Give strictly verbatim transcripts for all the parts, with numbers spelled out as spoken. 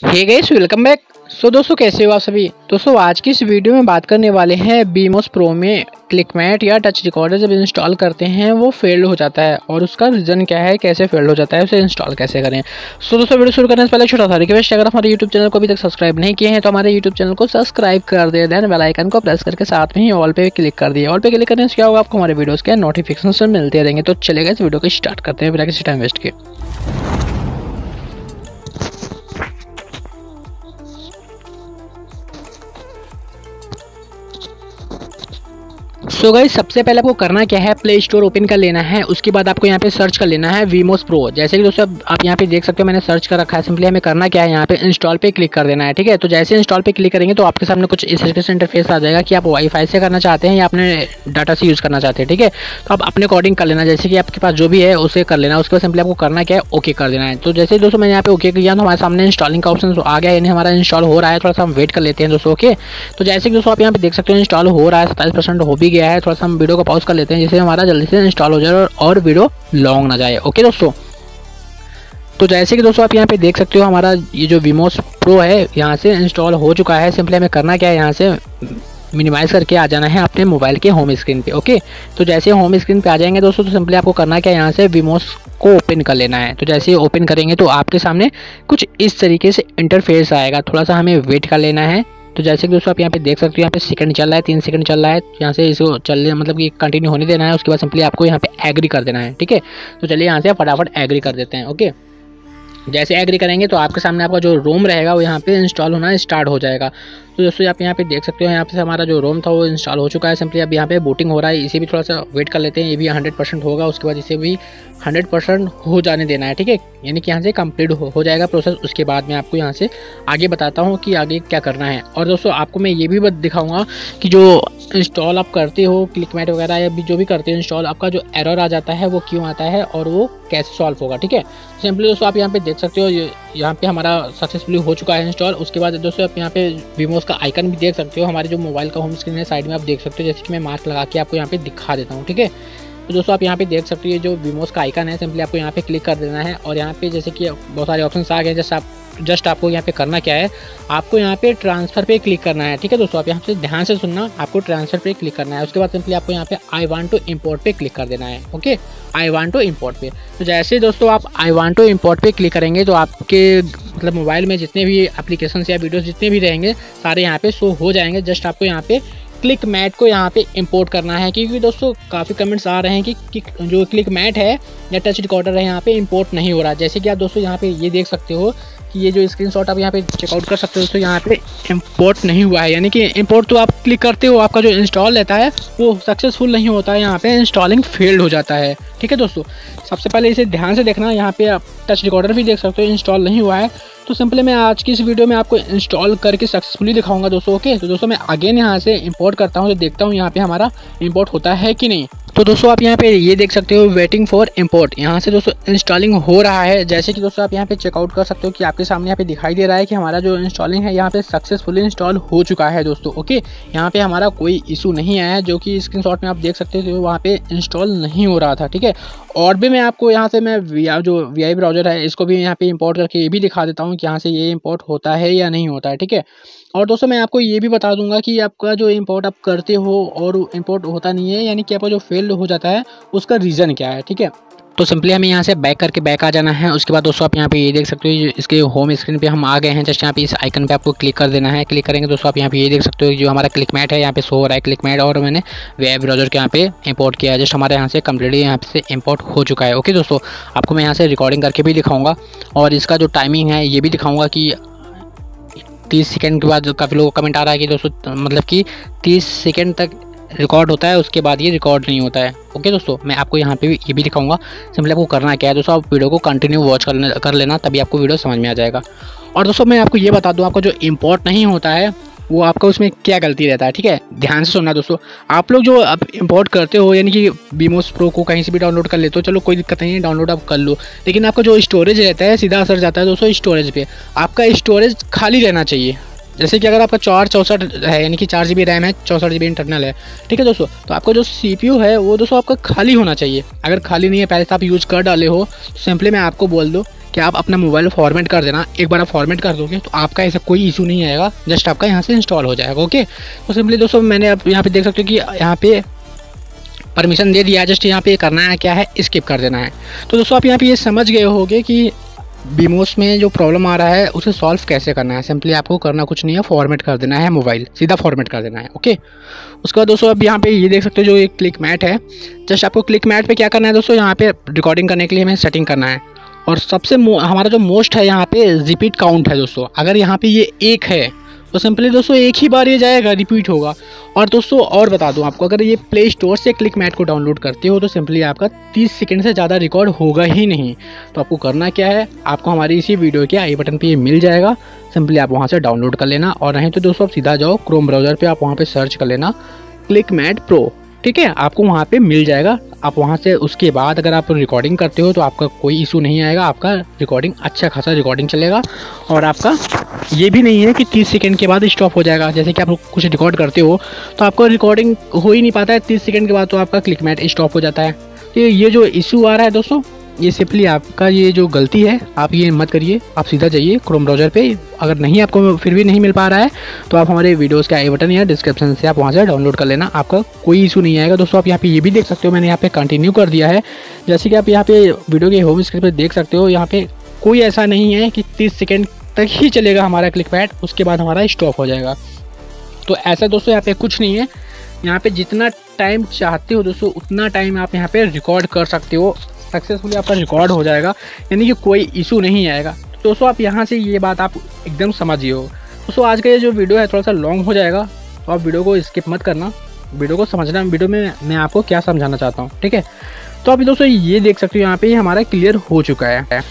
हे guys, welcome back. So दोस्तों, कैसे हो आप सभी। दोस्तों आज की इस वीडियो में बात करने वाले हैं बीमोस प्रो में क्लिकमैट या टच रिकॉर्डर जब इंस्टॉल करते हैं वो फेल्ड हो जाता है और उसका रीज़न क्या है, कैसे फेल्ड हो जाता है, उसे इंस्टॉल कैसे करें। सो दोस्तों वीडियो शुरू करने से पहले छोटा सा रिक्वेस्ट, अगर हमारे यूट्यूब चैनल को अभी तक सब्सक्राइब नहीं किए हैं तो हमारे यूट्यूब चैनल को सब्सक्राइब कर दे, देन बेल आइकन को प्रेस करके साथ में ही ऑल पे क्लिक कर दिए। ऑल पे क्लिक करने से क्या होगा, आपको हमारे वीडियोज़ के नोटिफिकेशन मिलते रहेंगे। तो चलेगा इस वीडियो को स्टार्ट करते हैं बिना किसी टाइम वेस्ट के। सो so गाइस, सबसे पहले आपको करना क्या है, प्ले स्टोर ओपन कर लेना है। उसके बाद आपको यहाँ पे सर्च कर लेना है बीमोस प्रो। जैसे कि दोस्तों आप यहाँ पे देख सकते हो मैंने सर्च कर रखा है। सिंपली हमें करना क्या है, यहाँ पे इंस्टॉल पे क्लिक कर देना है। ठीक है, तो जैसे इंस्टॉल पे क्लिक करेंगे तो आपके सामने कुछ इस तरीके से इंटरफेस आ जाएगा कि आप वाईफाई से करना चाहते हैं या अपने डाटा से यूज़ करना चाहते हैं। ठीक है, तो आप अपने अकॉर्डिंग कर लेना, जैसे कि आपके पास जो भी है उसे कर लेना। उसके बाद सिंपली आपको करना क्या है, ओके कर देना है। तो जैसे दोस्तों मैंने यहाँ पे ओके किया तो हमारे सामने इंस्टॉलिंग का ऑप्शन आ गया, यानी हमारा इंस्टॉल हो रहा है। थोड़ा सा हम वेट कर लेते हैं दोस्तों। ओके, तो जैसे कि दोस्तों आप यहाँ पे देख सकते हो इंस्टॉल हो रहा है, सत्ताईस परसेंट हो भी गया है। थोड़ा सा हम वीडियो को पॉज कर लेते हैं जिससे हमारा जल्दी से इंस्टॉल हो जाए और, और वीडियो लॉन्ग ना जाए। ओके दोस्तों, तो जैसे कि दोस्तों आप यहाँ पे देख सकते हो हमारा ये जो बीमोस प्रो है यहाँ से इंस्टॉल हो चुका है। सिंपली हमें करना क्या है, यहाँ से मिनिमाइज़ करके आ जाना है अपने मोबाइल के होम स्क्रीन पे। ओके, तो जैसे होम स्क्रीन पे आ जाएंगे दोस्तों तो सिंपली आपको करना क्या है, यहाँ से बीमोस को ओपन कर लेना है। तो जैसे ही ओपन करेंगे तो आपके सामने कुछ इस तरीके से इंटरफेस आएगा। थोड़ा सा हमें वेट कर लेना है। तो जैसे कि दोस्तों आप यहाँ पे देख सकते हो यहाँ पे सेकंड चल रहा है, तीन सेकंड चल रहा है। यहाँ से इसको चल मतलब कि कंटिन्यू होने देना है। उसके बाद सिंपली आपको यहाँ पे एग्री कर देना है। ठीक है, तो चलिए यहाँ से फटाफट एग्री कर देते हैं। ओके, जैसे एग्री करेंगे तो आपके सामने आपका जो रोम रहेगा वो यहाँ पे इंस्टॉल होना स्टार्ट हो जाएगा। तो दोस्तों आप यहाँ पे देख सकते हो यहाँ पे हमारा जो रोम था वो इंस्टॉल हो चुका है। सिंपली अब यहाँ पे बूटिंग हो रहा है, इसे भी थोड़ा सा वेट कर लेते हैं। ये भी हंड्रेड परसेंट होगा, उसके बाद इसे भी हंड्रेड परसेंट हो जाने देना है। ठीक है, यानी कि यहाँ से कंप्लीट हो, हो जाएगा प्रोसेस। उसके बाद मैं आपको यहाँ से आगे बताता हूँ कि आगे क्या करना है। और दोस्तों आपको मैं ये भी दिखाऊंगा कि जो इंस्टॉल आप करते हो क्लिकमैट वगैरह या भी जो भी करते हो इंस्टॉल, आपका जो एरर आ जाता है वो क्यों आता है और वो कैसे सॉल्व होगा। ठीक है, सिंपली दोस्तों आप यहाँ पे देख सकते हो यहाँ पे हमारा सक्सेसफुली हो चुका है इंस्टॉल। उसके बाद दोस्तों आप यहाँ पे बीमोस का आइकन भी देख सकते हो, हमारे जो मोबाइल का होम स्क्रीन है साइड में आप देख सकते हो। जैसे कि मैं मार्क लगा के आपको यहाँ पे दिखा देता हूँ। ठीक है, तो दोस्तों आप यहाँ पे देख सकते हो ये जो बीमोस का आइकन है, सिंपली आपको यहाँ पे क्लिक कर देना है। और यहाँ पे जैसे कि बहुत सारे ऑप्शंस आ गए, जैसे आप जस्ट आपको यहाँ पे करना क्या है, आपको यहाँ पे ट्रांसफ़र पे क्लिक करना है। ठीक है दोस्तों, आप यहाँ से ध्यान से सुनना, आपको ट्रांसफ़र पे क्लिक करना है। उसके बाद सिंपली आपको यहाँ पे आई वांट टू इंपोर्ट पे क्लिक कर देना है। Okay, I want to import पे। तो जैसे दोस्तों आप आई वांट टू इंपोर्ट पे क्लिक करेंगे तो आपके मतलब मोबाइल में जितने भी एप्लीकेशंस या वीडियोस जितने भी रहेंगे सारे यहाँ पे शो हो जाएंगे। जस्ट आपको यहाँ पे क्लिकमैट को यहाँ पे इंपोर्ट करना है, क्योंकि दोस्तों काफ़ी कमेंट्स आ रहे हैं कि, कि जो क्लिकमैट है या टच रिकॉर्डर है यहाँ पे इंपोर्ट नहीं हो रहा। जैसे कि आप दोस्तों यहाँ पे ये देख सकते हो कि ये जो स्क्रीनशॉट आप यहाँ पे चेकआउट कर सकते हो दोस्तों, यहाँ पे इंपोर्ट नहीं हुआ है। यानी कि इंपोर्ट तो आप क्लिक करते हो, आपका जो इंस्टॉल रहता है वो सक्सेसफुल नहीं होता है, यहाँ पे इंस्टॉलिंग फेल्ड हो जाता है। ठीक है दोस्तों, सबसे पहले इसे ध्यान से देखना। यहाँ पे आप टच रिकॉर्डर भी देख सकते हो इंस्टॉल नहीं हुआ है। तो सिंपली मैं आज की इस वीडियो में आपको इंस्टॉल करके सक्सेसफुली दिखाऊंगा दोस्तों। ओके, तो दोस्तों मैं अगेन यहाँ से इंपोर्ट करता हूँ, तो देखता हूँ यहाँ पे हमारा इंपोर्ट होता है कि नहीं। तो दोस्तों आप यहाँ पे ये देख सकते हो वेटिंग फॉर इंपोर्ट, यहाँ से दोस्तों इंस्टॉलिंग हो रहा है। जैसे कि दोस्तों आप यहाँ पे चेकआउट कर सकते हो कि आपके सामने यहाँ पे दिखाई दे रहा है कि हमारा जो इंस्टॉलिंग है यहाँ पे सक्सेसफुली इंस्टॉल हो चुका है दोस्तों। ओके, यहाँ पे हमारा कोई इशू नहीं आया है, जो कि स्क्रीनशॉट में आप देख सकते हो वहाँ पे इंस्टॉल नहीं हो रहा था। ठीक है, और भी मैं आपको यहाँ से मैं जो वी आई ब्राउजर है इसको भी यहाँ पे इंपोर्ट करके ये भी दिखा देता हूँ कि यहाँ से ये इंपोर्ट होता है या नहीं होता है। ठीक है, और दोस्तों मैं आपको ये भी बता दूंगा कि आपका जो इंपोर्ट आप करते हो और इंपोर्ट होता नहीं है, यानी कि आपका जो फेल्ड हो जाता है उसका रीज़न क्या है। ठीक है, तो सिंपली हमें यहाँ से बैक करके बैक आ जाना है। उसके बाद दोस्तों आप यहाँ पे ये देख सकते हो इसके होम स्क्रीन पे हम आ गए हैं। जस्ट यहाँ पे इस आइकन पे आपको क्लिक कर देना है। क्लिक करेंगे दोस्तों आप यहाँ पे ये देख सकते हो जो हमारा क्लिकमैट है यहाँ पे शो हो रहा है क्लिकमैट, और मैंने वेब ब्राउजर के यहाँ पे इंपोर्ट किया है। जस्ट हमारे यहाँ से कम्प्लीटली यहाँ से इंपोर्ट हो चुका है। ओके दोस्तों, आपको मैं यहाँ से रिकॉर्डिंग करके भी दिखाऊँगा और इसका जो टाइमिंग है ये भी दिखाऊँगा कि तीस सेकेंड के बाद काफ़ी लोगों का कमेंट आ रहा है कि दोस्तों मतलब कि तीस सेकेंड तक रिकॉर्ड होता है, उसके बाद ये रिकॉर्ड नहीं होता है। ओके दोस्तों, मैं आपको यहाँ पे भी ये भी दिखाऊंगा। सिंपली आपको करना क्या है दोस्तों, आप वीडियो को कंटिन्यू वॉच कर लेना कर लेना तभी आपको वीडियो समझ में आ जाएगा। और दोस्तों मैं आपको ये बता दूँ, आपका जो इंपोर्ट नहीं होता है वो आपका उसमें क्या गलती रहता है। ठीक है, ध्यान से सुनना दोस्तों। आप लोग जो अब इंपोर्ट करते हो यानी कि बीमोस प्रो को कहीं से भी डाउनलोड कर लेते हो, चलो कोई दिक्कत नहीं है, डाउनलोड आप कर लो, लेकिन आपका जो स्टोरेज रहता है सीधा असर जाता है दोस्तों स्टोरेज पे। आपका स्टोरेज खाली रहना चाहिए। जैसे कि अगर आपका चार चौंसठ है यानी कि चार जी बी रैम है, चौंसठ जी बी इंटरनल है, ठीक है दोस्तों, तो आपका जो सी पी यू है वो दोस्तों आपका खाली होना चाहिए। अगर खाली नहीं है, पहले से आप यूज़ कर डाले हो, सिंपली मैं आपको बोल दूँ कि आप अपना मोबाइल फॉर्मेट कर देना। एक बार आप फॉर्मेट कर दोगे तो आपका ऐसा कोई इशू नहीं आएगा, जस्ट आपका यहाँ से इंस्टॉल हो जाएगा। ओके, तो सिंपली दोस्तों मैंने अब यहाँ पे देख सकते हो कि यहाँ पे परमिशन दे दिया, जस्ट यहाँ पे करना है क्या है, स्किप कर देना है। तो दोस्तों आप यहाँ पे ये समझ गए होंगे कि बीमोस में जो प्रॉब्लम आ रहा है उसे सॉल्व कैसे करना है। सिंपली आपको करना कुछ नहीं है, फॉर्मेट कर देना है मोबाइल, सीधा फॉर्मेट कर देना है। ओके, उसके बाद दोस्तों अब यहाँ पे ये देख सकते हो जो एक क्लिक मैट है, जस्ट आपको क्लिक मैट पे क्या करना है दोस्तों, यहाँ पे रिकॉर्डिंग करने के लिए हमें सेटिंग करना है। और सबसे हमारा जो मोस्ट है यहाँ पे रिपीट काउंट है दोस्तों। अगर यहाँ पे ये एक है तो सिंपली दोस्तों एक ही बार ये जाएगा, रिपीट होगा। और दोस्तों और बता दूं आपको, अगर ये प्ले स्टोर से क्लिक मैट को डाउनलोड करते हो तो सिंपली आपका तीस सेकंड से ज़्यादा रिकॉर्ड होगा ही नहीं। तो आपको करना क्या है, आपको हमारी इसी वीडियो के आई बटन पे ये मिल जाएगा, सिंपली आप वहाँ से डाउनलोड कर लेना। और नहीं तो दोस्तों आप सीधा जाओ क्रोम ब्राउज़र पर, आप वहाँ पर सर्च कर लेना क्लिक मैट प्रो, ठीक है, आपको वहाँ पे मिल जाएगा। आप वहाँ से उसके बाद अगर आप रिकॉर्डिंग करते हो तो आपका कोई इशू नहीं आएगा, आपका रिकॉर्डिंग अच्छा खासा रिकॉर्डिंग चलेगा। और आपका ये भी नहीं है कि तीस सेकंड के बाद स्टॉप हो जाएगा। जैसे कि आप कुछ रिकॉर्ड करते हो तो आपको रिकॉर्डिंग हो ही नहीं पाता है, तीस सेकंड के बाद तो आपका क्लिक मैट स्टॉप हो जाता है। तो ये जो इशू आ रहा है दोस्तों, ये सिंपली आपका ये जो गलती है, आप ये मत करिए। आप सीधा जाइए क्रोम ब्राउज़र पे, अगर नहीं आपको फिर भी नहीं मिल पा रहा है तो आप हमारे वीडियोस के आई बटन या डिस्क्रिप्शन से आप वहाँ से डाउनलोड कर लेना, आपका कोई इशू नहीं आएगा। दोस्तों आप यहाँ पे ये भी देख सकते हो, मैंने यहाँ पे कंटिन्यू कर दिया है। जैसे कि आप यहाँ पे वीडियो के होम स्क्रीन पर देख सकते हो, यहाँ पे कोई ऐसा नहीं है कि तीस सेकेंड तक ही चलेगा हमारा क्लिक मैट, उसके बाद हमारा स्टॉप हो जाएगा। तो ऐसा दोस्तों यहाँ पे कुछ नहीं है, यहाँ पे जितना टाइम चाहते हो दोस्तों उतना टाइम आप यहाँ पे रिकॉर्ड कर सकते हो, सक्सेसफुली आपका रिकॉर्ड हो जाएगा, यानी कि कोई इशू नहीं आएगा। तो दोस्तों आप यहाँ से ये बात आप एकदम समझिए हो। दोस्तों आज का ये जो वीडियो है थोड़ा सा लॉन्ग हो जाएगा, तो आप वीडियो को स्किप मत करना, वीडियो को समझना वीडियो में मैं आपको क्या समझाना चाहता हूँ, ठीक है। तो अभी दोस्तों ये देख सकते हो यहाँ पे हमारा क्लियर हो चुका है।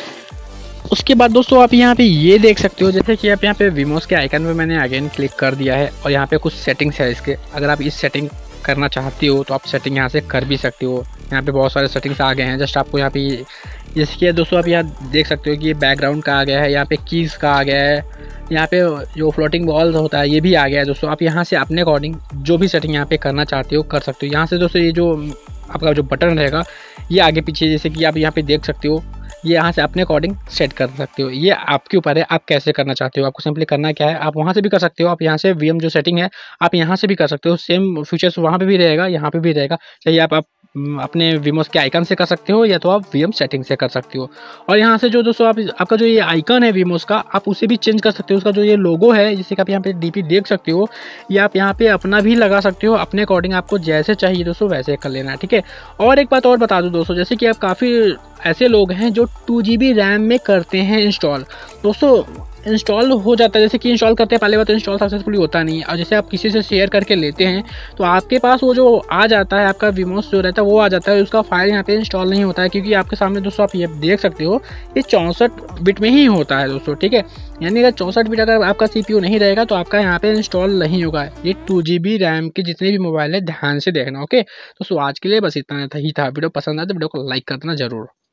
उसके बाद दोस्तों आप यहाँ पे ये देख सकते हो, जैसे कि आप यहाँ पे वीमोस के आइकन पे मैंने अगेन क्लिक कर दिया है और यहाँ पे कुछ सेटिंग्स है इसके। अगर आप इस सेटिंग करना चाहते हो तो आप सेटिंग यहाँ से कर भी सकते हो। यहाँ पे बहुत सारे सेटिंग्स आ गए हैं, जस्ट आपको यहाँ पे जैसे कि दोस्तों आप यहाँ देख सकते हो कि ये बैकग्राउंड का आ गया है, यहाँ पे कीज़ का आ गया है, यहाँ पे जो फ्लोटिंग बॉल होता है ये भी आ गया है। दोस्तों आप यहाँ से अपने अकॉर्डिंग जो भी सेटिंग यहाँ पे करना चाहते हो कर सकते हो। यहाँ से दोस्तों ये जो आपका जो बटन रहेगा ये आगे पीछे, जैसे कि आप यहाँ पे देख सकते हो, ये यहाँ से अपने अकॉर्डिंग सेट कर सकते हो। ये आपके ऊपर है, आप कैसे करना चाहते हो। आपको सिंपली करना क्या है, आप वहाँ से भी कर सकते हो, आप यहाँ से वीएम जो सेटिंग है आप यहाँ से भी कर सकते हो। सेम फीचर्स वहाँ पे भी रहेगा, यहाँ पे भी रहेगा। चाहिए आप, आप अपने वीमोस के आइकन से कर सकते हो या तो आप वीएम सेटिंग से कर सकते हो। और यहाँ से जो दोस्तों आप आपका जो ये आइकन है वीमोस का, आप उसे भी चेंज कर सकते हो। उसका जो ये लोगो है जैसे कि आप यहाँ पे डीपी देख सकते हो, ये आप यहाँ पे अपना भी लगा सकते हो, अपने अकॉर्डिंग आपको जैसे चाहिए दोस्तों वैसे कर लेना है, ठीक है। और एक बात और बता दूँ दोस्तों, जैसे कि आप काफ़ी ऐसे लोग हैं जो टू जी बी रैम में करते हैं इंस्टॉल। दोस्तों इंस्टॉल हो जाता है, जैसे कि इंस्टॉल करते हैं पहले बात तो इंस्टॉल सक्सेसफुली होता नहीं है। और जैसे आप किसी से शेयर करके लेते हैं तो आपके पास वो जो आ जाता है, आपका वीमोस जो रहता है वो आ जाता है, उसका फाइल यहाँ पे इंस्टॉल नहीं होता है। क्योंकि आपके सामने दोस्तों आप ये देख सकते हो ये चौंसठ बिट में ही होता है दोस्तों, ठीक है। यानी अगर चौंसठ बिट अगर आपका सी पी यू नहीं रहेगा तो आपका यहाँ पे इंस्टॉल नहीं होगा। ये टू जी बी रैम के जितने भी मोबाइल है ध्यान से देखना, ओके। दोस्तों आज के लिए बस इतना ही था। वीडियो पसंद आए तो वीडियो को लाइक कर देना जरूर।